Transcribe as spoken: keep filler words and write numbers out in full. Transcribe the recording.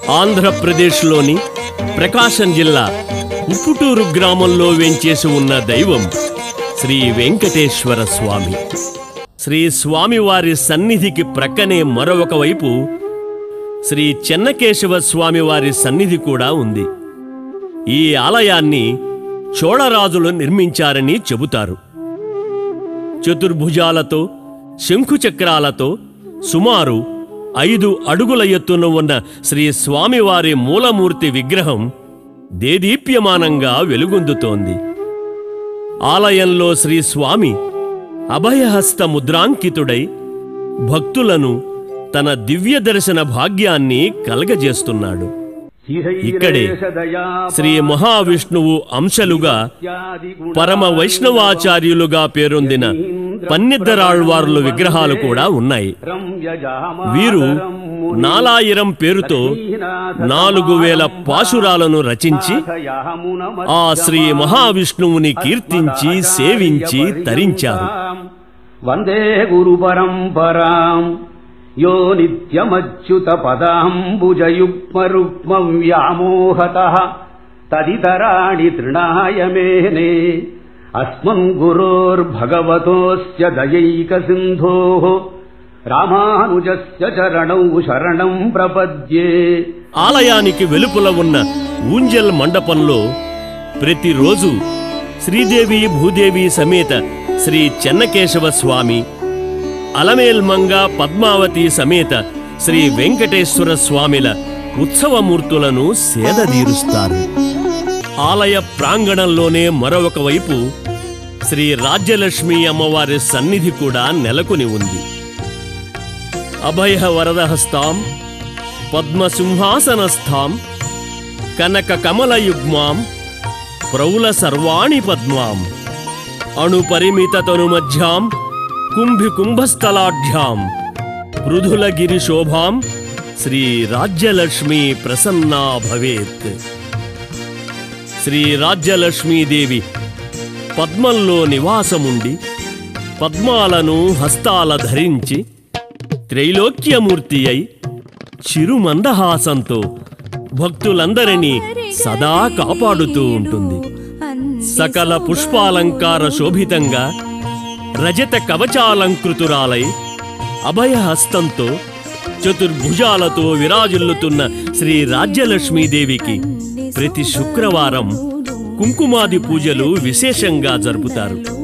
ఆంధ్రప్రదేశ్లోని ప్రకాశం జిల్లా ఉప్పుటూరు గ్రామంలో వెంచేసి ఉన్న దైవం శ్రీ వెంకటేశ్వర స్వామి. శ్రీ స్వామివారి సన్నిధికి ప్రక్కనే మరొక వైపు శ్రీ చెన్నకేశవ స్వామివారి సన్నిధి కూడా ఉంది. ఈ ఆలయాన్ని చోళరాజులు నిర్మించారని చెబుతారు. చతుర్భుజాలతో శంఖుచక్రాలతో సుమారు ఐదు అడుగుల ఎత్తున ఉన్న శ్రీ స్వామివారి మూలమూర్తి విగ్రహం దేదీప్యమానంగా వెలుగొందుతోంది. ఆలయంలో శ్రీ స్వామి అభయహస్త ముద్రాంకితుడై భక్తులను తన దివ్య దర్శన భాగ్యాన్ని కలగజేస్తున్నాడు. ఇక్కడే శ్రీ మహావిష్ణువు అంశలుగా పరమ వైష్ణవాచార్యులుగా పేరొందిన పన్నిద్దరాళ్వార్ల విగ్రహాలు కూడా ఉన్నాయి. వీరు నాలాయిరం పేరుతో నాలుగు వేల పాశురాలను రచించి ఆ శ్రీ మహావిష్ణువుని కీర్తించి సేవించి తరించారు. వందే గురు పరంపరాం యో నిత్యమచ్యుత పదాంబుజయుగ్మ వ్యామోహతః తదితరాణి తృణాయ మేనే అస్మన్ గురోర్భగవతోస్య దయైక సింధోః రామానుజస్య చరణౌ శరణం ప్రపద్యే. ఆలయానికి వెలుపల ఉన్న ఊంజల్ మండపంలో ప్రతిరోజు శ్రీదేవి భూదేవి సమేత శ్రీ చెన్నకేశవ స్వామి, అలమేల్మంగ పద్మావతి సమేత శ్రీ వెంకటేశ్వర స్వామిల ఉత్సవమూర్తులను సేదదీరుస్తారు. ఆలయ ప్రాంగణంలోనే మరొక వైపు శ్రీ రాజ్యలక్ష్మి అమ్మవారి సన్నిధి కూడా నెలకొని ఉంది. అభయ వరదహస్తాం పద్మసింహాసనస్థాం కనక కమలయుగ్మాం ప్రౌల సర్వాణి పద్మాం అణుపరిమిత తనుమధ్యాం కుంభి కుంభస్థలాఢ్యాం పృథులగిరి శోభాం శ్రీ రాజ్యలక్ష్మి ప్రసన్నా భవేత్. శ్రీ రాజ్యలక్ష్మీదేవి పద్మంలో నివాసముండి పద్మాలను హస్తాల ధరించి త్రైలోక్యమూర్తి అయి చిరుమందహాసంతో భక్తులందరినీ సదా కాపాడుతూ ఉంటుంది. సకల పుష్పాలంకార శోభితంగా రజత కవచాలంకృతురాలై అభయహస్తంతో చతుర్భుజాలతో విరాజిల్లుతున్న శ్రీ రాజ్యలక్ష్మీదేవికి ప్రతి శుక్రవారం కుంకుమాది పూజలు విశేషంగా జరుపుతారు.